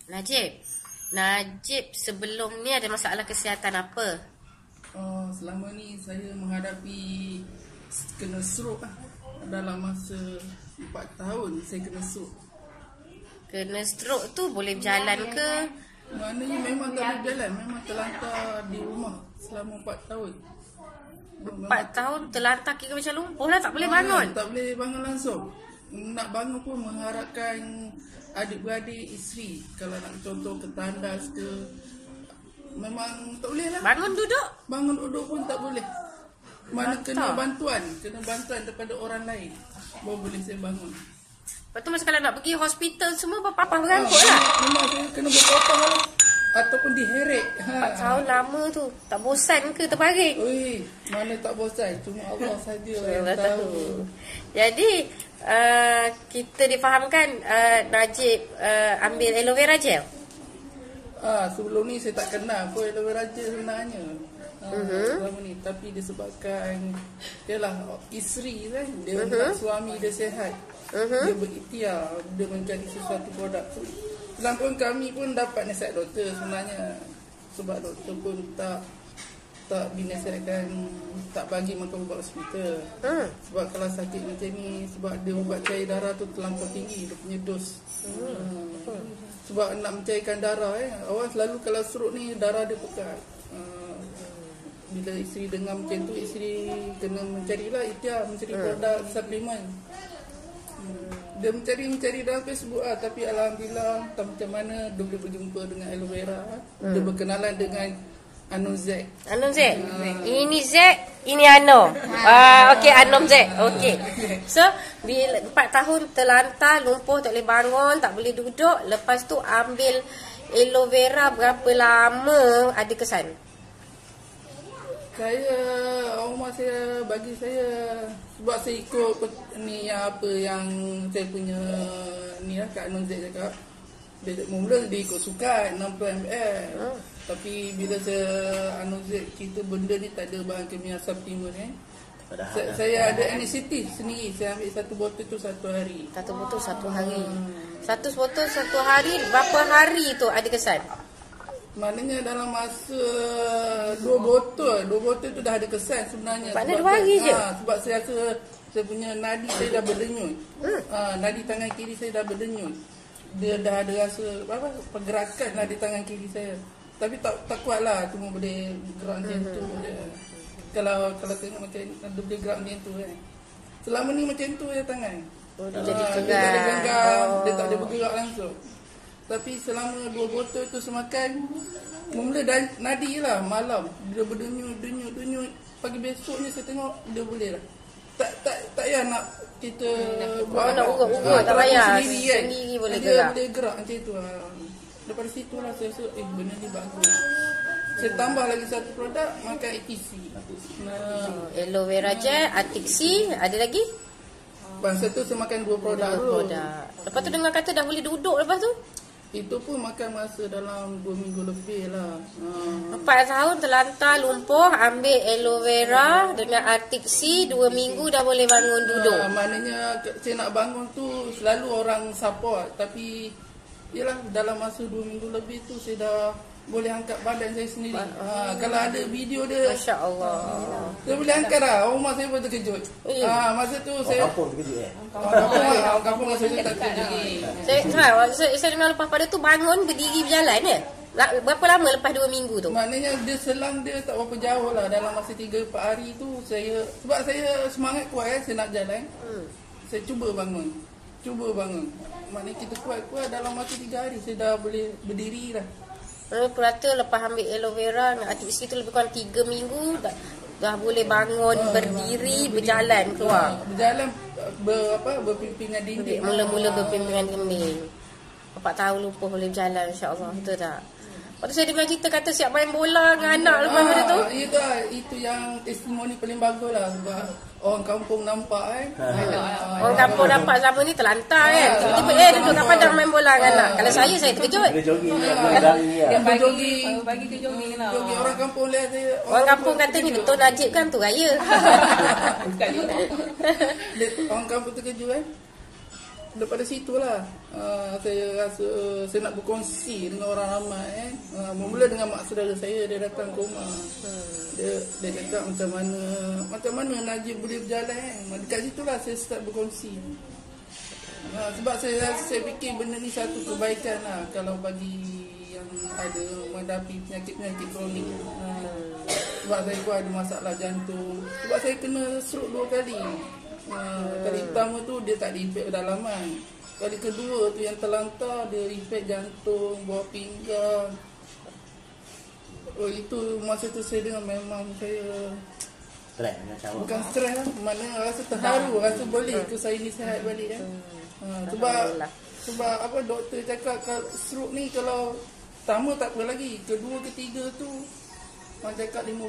Najib sebelum ni ada masalah kesihatan apa? Selama ni saya menghadapi kena stroke dalam masa 4 tahun saya kena stroke. Kena stroke tu boleh berjalan ke? Maknanya memang tak boleh jalan, memang terlantar di rumah selama 4 tahun. 4 tahun terlantar kira macam lumpuh lah, tak boleh bangun. Tak boleh bangun langsung. Nak bangun pun mengharapkan adik-beradik, isteri. Kalau nak contoh ke tandas ke, memang tak boleh lah. Bangun duduk? Bangun duduk pun tak boleh. Mana kena bantuan daripada orang lain baru boleh saya bangun. Lepas tu masa kalau nak pergi hospital semua papa berangkut lah. Memang saya kena berpotong lah. Ataupun diheret. 4 tahun lama tu. Tak bosan ke terbaring? Ui, mana tak bosan. Cuma Allah saja yang tahu. Jadi kita difahamkan Najib ambil aloe vera gel. Sebelum ni saya tak kenal pun aloe vera gel sebenarnya. Selama ni. Tapi disebabkan yalah isteri kan, dia nak suami dia sihat. Dia berikhtiar, dia mencari sesuatu produk. Dalam pun kami pun dapat nasihat doktor sebenarnya. Sebab doktor pun tak dinasihatkan tak bagi makan ubat hospital. Sebab kalau sakit macam ni, sebab dia ubat cair darah tu terlampau tinggi, dia punya dos. Sebab nak mencairkan darah awak selalu kalau stroke ni darah dia pekat. Bila isteri dengar macam tu, isteri kena mencarilah ikhtiar, mencari produk suplemen. Dia mencari dalam Facebook tapi alhamdulillah tak macam mana dia boleh berjumpa dengan aloe vera. Dia berkenalan dengan Anom Z. Ini Z, ini Anom. Okey, Anom Z. Okey. So, bila 4 tahun terlantar, lumpuh, tak boleh bangun, tak boleh duduk, lepas tu ambil aloe vera, berapa lama ada kesan? Rumah saya bagi saya, sebab saya ikut ni apa yang saya punya ni lah Kak Anom Z cakap. Dia mula dia ikut sukat 60 ml. Tapi bila saya Anom Z cerita benda ni tak ada bahan kimia supplement saya ada anesthetic sendiri. Saya ambil satu botol tu 1 hari. Satu botol 1 hari. Satu botol 1 hari, berapa hari tu ada kesan? Maknanya dalam masa 2 botol tu dah ada kesan sebenarnya. Maknanya 2 hari je? Sebab saya rasa saya punya nadi saya dah berdenyut. Nadi tangan kiri saya dah berdenyut. Dia dah ada rasa pergerakan lah di tangan kiri saya. Tapi tak kuat lah, cuma boleh gerak macam tu je. Kalau tengok macam dia boleh gerak macam tu kan. Selama ni macam tu je tangan. Dia jadi tegang. Dia tak ada genggam, dia tak ada bergerak langsung. Tapi selama 2 botol tu semakan, mula nadi lah malam. Dia berdenyut. Pagi besoknya saya tengok dia boleh lah. Tak payah nak kita buat nak urut tak payah. Sendiri boleh gerak. Dia boleh gerak macam tu lah. Daripada situ lah saya rasa benda ni bagus. Saya tambah lagi satu produk, makan ATC. Aloe vera gel, ATC, ada lagi? Masa tu saya makan 2 produk dulu. Lepas tu dengar kata dah boleh duduk lepas tu? Itu pun makan masa dalam 2 minggu lebih lah. 4 tahun terlantar, lumpuh, ambil aloe vera dengan ATC, 2 minggu dah boleh bangun duduk. Maknanya saya nak bangun tu selalu orang support. Tapi yalah dalam masa 2 minggu lebih tu saya dah boleh angkat badan saya sendiri. Kalau ada video dia, Masya Allah, saya boleh angkat lah. Rumah saya pun terkejut. Masa tu saya kampung terkejut Orang kampung masa tu tak terkejut. Saya dengar lepas pada tu bangun, berdiri, berjalan ya? Berapa lama lepas 2 minggu tu? Maknanya dia selang dia tak berapa jauh lah. Dalam masa 3-4 hari tu sebab saya semangat kuat saya nak jalan. Saya cuba bangun. Maknanya kita kuat dalam masa 3 hari saya dah boleh berdiri lah. Perata lepas ambil aloe vera dengan ATC tu lebih kurang 3 minggu dah boleh bangun, berdiri, berjalan keluar. Berjalan berpimpingan dinding. Mula-mula berpimpingan dinding. 4 tahun lumpuh boleh berjalan, insya-Allah. Betul tak? Lepas tu saya dengar cerita kata siap main bola dengan anak lepas benda tu. Itu yang testimoni paling bagus lah. Sebab orang kampung nampak orang kampung nampak selama ni terlantar kan. Tiba-tiba duduk kat padang main bola dengan anak. Kalau saya terkejut. Dia jogging, dia bagi ke jogging lah. Orang kampung lihat saya. Orang kampung kata ni betul Najib kan tu raya. Orang kampung terkejut daripada situlah saya rasa saya nak berkongsi dengan orang ramai. Bermula dengan mak saudara saya, dia datang ke rumah. Dia cakap macam mana Najib boleh berjalan. Dekat situlah saya start berkongsi. Sebab saya fikir benda ni satu kebaikan lah kalau bagi yang ada menghadapi penyakit-penyakit kronik. Sebab saya pun ada masalah jantung. Sebab saya kena stroke 2 kali. Kali pertama tu dia tak ada impak dalaman. Kali kedua tu yang terlantar dia impak jantung, bawah pinggang. Itu masa tu saya dengar memang saya Stres macam bukan stres lah, mana rasa terharu, rasa boleh ke saya ni sihat balik kan. Sebab apa doktor cakap stroke ni kalau pertama tak apa lagi, kedua ketiga tu orang cakap 50-50.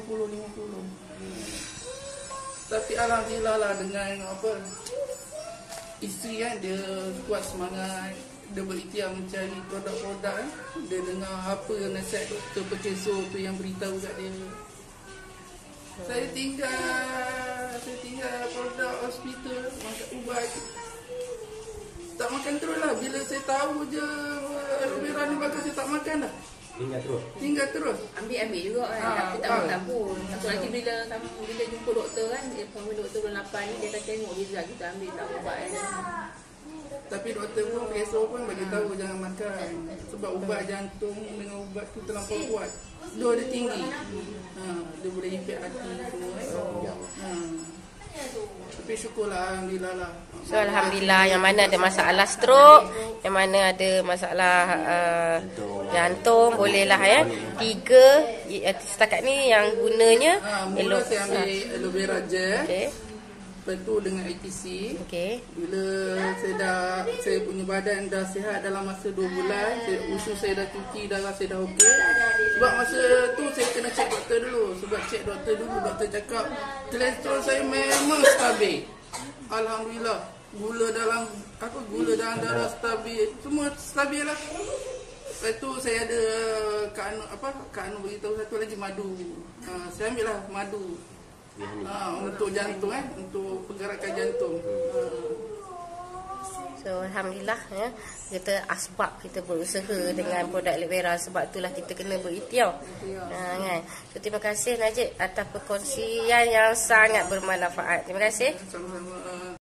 Tapi alhamdulillah lah dengan apa isteri kan, dia kuat semangat, dia berikhtiar mencari produk-produk kan. Dia dengar apa nasihat doktor Pekeso tu yang beritahu kat dia. Saya tinggal produk hospital, makan ubat. Tak makan terus lah. Bila saya tahu je aloe vera ni bagus, saya tak makan dah. Tinggal terus. Ambil juga kan. Tapi tak makan pun. Satu lagi bila jumpa doktor kan, dia panggil doktor bulan 8 ni, dia akan tengok result kita ambil tak ubat kan. Tapi doktor pun, PSO pun bagi tahu jangan makan. Sebab ubat jantung dengan ubat tu terlampau kuat. Dua dia tinggi. Dia boleh impak hati semua. Tapi syukurlah, alhamdulillah lah. So alhamdulillah, yang mana ada masalah stroke, yang mana ada masalah jantung, bolehlah ya. 3 setakat ni yang gunanya mula saya ambil aloe vera gel. Okey. Lepas tu dengan ATC. Okey. Bila saya punya badan dah sihat dalam masa 2 bulan, usus saya dah cuci, darah saya dah okey. Sebab masa tu saya kena cek doktor dulu. Sebab cek doktor dulu, doktor cakap kolesterol saya memang stabil. Alhamdulillah. Gula dalam darah stabil. Semua stabil lah. Lepas tu saya ada Kak Anu beritahu satu lagi madu. Saya ambil lah madu. Untuk jantung untuk pergerakan jantung. So alhamdulillah ya, kita asbab kita berusaha dengan produk aloe vera, sebab itulah kita kena berikhtiar. Kan. So terima kasih Najib atas perkongsian yang sangat bermanfaat. Terima kasih. Sama-sama.